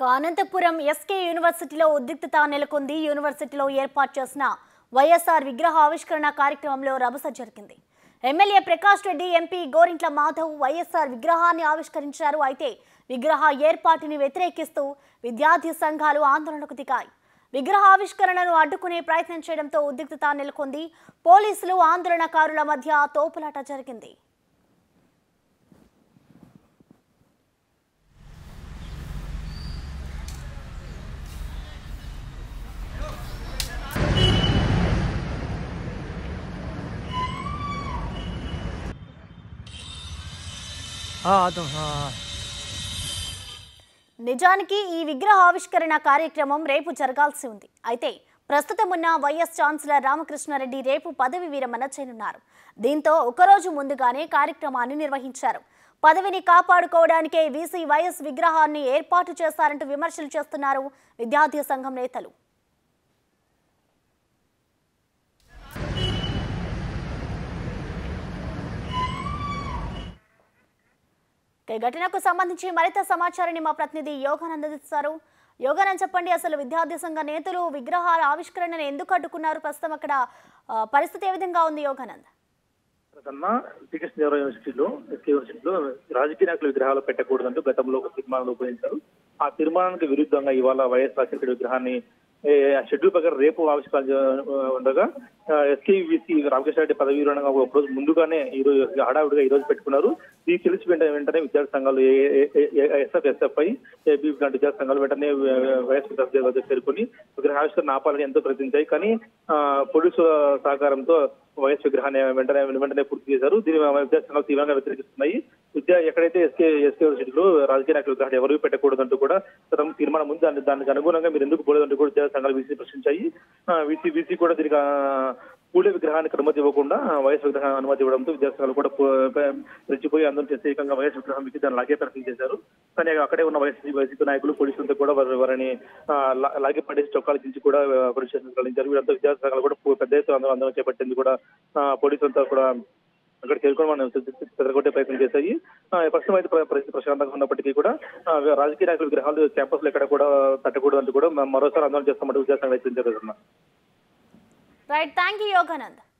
Anantapuram SK యూనివర్సిటీలో ఉద్రిక్తత నెలకొంది. యూనివర్సిటీలో ఏర్పాటు చేసిన వైఎస్ఆర్ విగ్రహ ఆవిష్కరణ కార్యక్రమంలో రభస జరిగింది. ఎమ్మెల్యే ప్రకాష్ రెడ్డి, ఎంపీ గోరింట్ల మాధవ్ వైఎస్ఆర్ విగ్రహాన్ని ఆవిష్కరించారు. అయితే విగ్రహ ఏర్పాటుని వ్యతిరేకిస్తూ విద్యార్థి సంఘాలు ఆందోళనకు దిగాయి. విగ్రహ ఆవిష్కరణను అడ్డుకునే ప్రయత్నం చేయడంతో ఉద్రిక్తత నెలకొంది. పోలీసులు ఆందోళనకారుల మధ్య తోపులాట జరిగింది. నిజానికి ఈ విగ్రహ ఆవిష్కరణ కార్యక్రమం రేపు జరగాల్సి ఉంది. అయితే ప్రస్తుతం ఉన్న వైఎస్ ఛాన్సలర్ రామకృష్ణారెడ్డి రేపు పదవి విరమణ చేయనున్నారు. దీంతో ఒకరోజు ముందుగానే కార్యక్రమాన్ని నిర్వహించారు. పదవిని కాపాడుకోవడానికే వీసీ వైఎస్ విగ్రహాన్ని ఏర్పాటు చేశారంటూ విమర్శలు చేస్తున్నారు విద్యార్థి సంఘం నేతలు. ఘటనకు సంబంధించి మరింత సమాచారాన్ని మా ప్రతినిధి యోగానంద్ అందిస్తారు. యోగానంద్, చెప్పండి, అసలు విద్యార్థి సంఘ నేతలు విగ్రహాల ఆవిష్కరణను ఎందుకు అడ్డుకున్నారు? ప్రస్తుతం అక్కడ పరిస్థితి ఏ విధంగా ఉంది యోగానంద్? యూనివర్సిటీలో రాజకీయ నాయకుల విగ్రహాలు పెట్టకూడదంటూ గతంలో ఒక తీర్మానం రూపొందించారు. ఆ తీర్మానానికి విరుద్ధంగా ఇవాళ వైఎస్ రాజశేఖర విగ్రహాన్ని షెడ్యూల్ ప్రకారం రేపు ఆవిష్కరణ ఉండగా ఎస్కేవిసి రామకృష్ణారెడ్డి పదవి విరమణ ఒక రోజు ముందుగానే ఈ రోజు హడావుడిగా ఈ రోజు పెట్టుకున్నారు. ఇది తెలిసి వెంటనే విద్యార్థి సంఘాలు ఎస్ఎఫ్ఐ, ఏబీ లాంటి విద్యార్థి సంఘాలు వెంటనే వైఎస్ వద్ద చేరుకుని విగ్రహ ఆవిష్కరణ ఆపాలని ఎంతో ప్రయత్నించాయి. కానీ పోలీసుల సహకారంతో వైఎస్ విగ్రహాన్ని వెంటనే పూర్తి చేశారు. దీని విద్యార్థి సంఘాలు తీవ్రంగా వ్యతిరేకిస్తున్నాయి. ఎక్కడైతే ఎస్కే యూనివర్సిటీలో రాజకీయ నాయకుల విగ్రహాలు ఎవరు పెట్టకూడదంటూ కూడా తీర్మానం ఉంది. దానికి అనుగుణంగా మీరు ఎందుకు పోలేదంటూ కూడా విద్యార్థి సంఘాలు వీసీ ప్రశ్నించాయి. వీసీ కూడా దీనికి పూలే విగ్రహానికి అనుమతి ఇవ్వకుండా వైఎస్ విగ్రహాన్ని అనుమతి ఇవ్వడంతో విద్యార్థి సంఘాలు కూడా రెచ్చిపోయి అందరూ చేసే ఏకంగా వైఎస్ విగ్రహం దాన్ని లాగే ప్రయత్నం చేశారు. కానీ అక్కడే ఉన్న వైసీపీ నాయకులు పోలీసులతో కూడా వారిని లాగే పడేసి చొక్కాలు దించి కూడా పోలీస్ స్టేషన్ తరలించారు. వీరంతా విద్యార్థి సంఘాలు కూడా పెద్ద ఎత్తున ఆందోళన చేపట్టింది కూడా పోలీసులంతా కూడా అక్కడ చేరుకొని మనం చెదరగొట్టే ప్రయత్నం చేశాయి. ప్రస్తుతం అయితే పరిస్థితి ప్రశాంతంగా ఉన్నప్పటికీ కూడా రాజకీయ నాయకుల విగ్రహాలు క్యాంపస్ లో ఎక్కడ కూడా తట్టకూడదు అంటూ కూడా మరోసారి ఆందోళన చేస్తామంటూ విద్యార్థి సంఘాలు హెచ్చరించారు. Right, thank you Yoganand.